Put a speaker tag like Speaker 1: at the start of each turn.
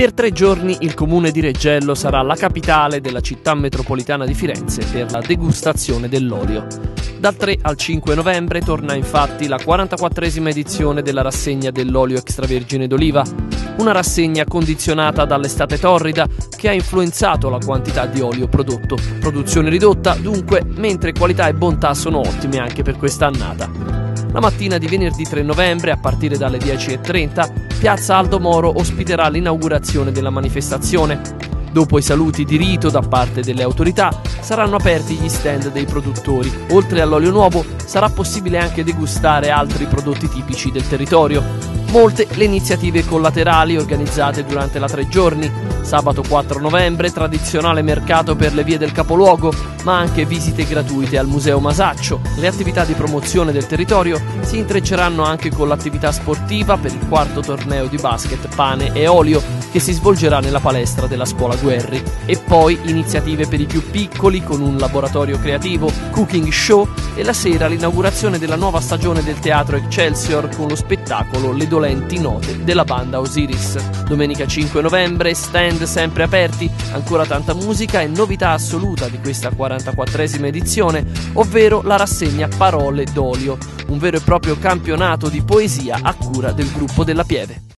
Speaker 1: Per 3 giorni il comune di Reggello sarà la capitale della città metropolitana di Firenze per la degustazione dell'olio. Dal 3 al 5 novembre torna infatti la 44esima edizione della rassegna dell'olio extravergine d'oliva, una rassegna condizionata dall'estate torrida che ha influenzato la quantità di olio prodotto. Produzione ridotta dunque, mentre qualità e bontà sono ottime anche per quest'annata. La mattina di venerdì 3 novembre, a partire dalle 10:30, Piazza Aldo Moro ospiterà l'inaugurazione della manifestazione. Dopo i saluti di rito da parte delle autorità, saranno aperti gli stand dei produttori. Oltre all'olio nuovo, sarà possibile anche degustare altri prodotti tipici del territorio. Molte le iniziative collaterali organizzate durante la 3 giorni. Sabato 4 novembre, tradizionale mercato per le vie del capoluogo, ma anche visite gratuite al Museo Masaccio. Le attività di promozione del territorio si intrecceranno anche con l'attività sportiva per il 4º torneo di basket Pane e Olio, che si svolgerà nella palestra della Scuola Guerri. E poi iniziative per i più piccoli con un laboratorio creativo, cooking show e la sera l'inaugurazione della nuova stagione del Teatro Excelsior con lo spettacolo Le dolenti note della banda Osiris. Domenica 5 novembre, stand sempre aperti, ancora tanta musica e novità assoluta di questa 44esima edizione, ovvero la rassegna Parole d'olio, un vero e proprio campionato di poesia a cura del gruppo della Pieve.